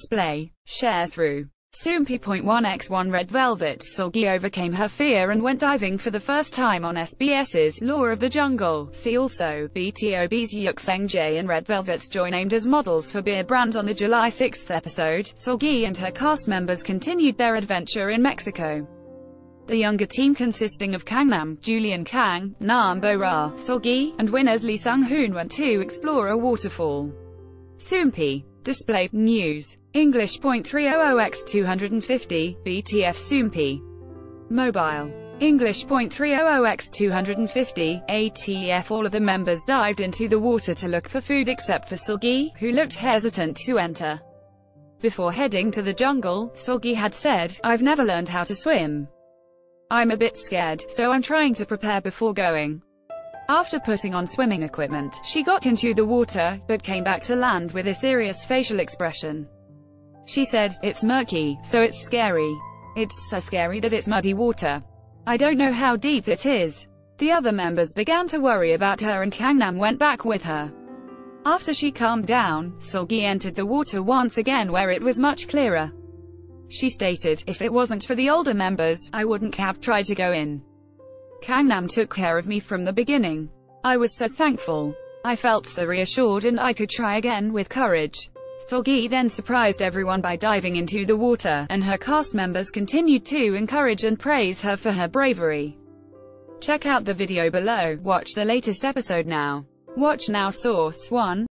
display. Sharethrough. Soompi.1x1 Red Velvet. Seulgi overcame her fear and went diving for the first time on SBS's Law of the Jungle. See also, BTOB's Seulgi and Red Velvet's joy named as models for beer brand. On the July 6 episode, Seulgi and her cast members continued their adventure in Mexico. The younger team consisting of Gangnam, Julian Kang, Nam Bo-ra, Seulgi, and winners Lee Sung-hoon went to explore a waterfall. Soompi. Display. News. English.300x250, BTF Soompi. Mobile. English.300x250, ATF. All of the members dived into the water to look for food except for Seulgi, who looked hesitant to enter. Before heading to the jungle, Seulgi had said, "I've never learned how to swim. I'm a bit scared, so I'm trying to prepare before going." After putting on swimming equipment, she got into the water, but came back to land with a serious facial expression. She said, "It's murky, so it's scary. It's so scary that it's muddy water. I don't know how deep it is." The other members began to worry about her and Gangnam went back with her. After she calmed down, Seulgi entered the water once again where it was much clearer. She stated, "If it wasn't for the older members, I wouldn't have tried to go in. Gangnam took care of me from the beginning. I was so thankful. I felt so reassured and I could try again with courage." Seulgi then surprised everyone by diving into the water, and her cast members continued to encourage and praise her for her bravery. Check out the video below. Watch the latest episode now. Watch now. Source 1.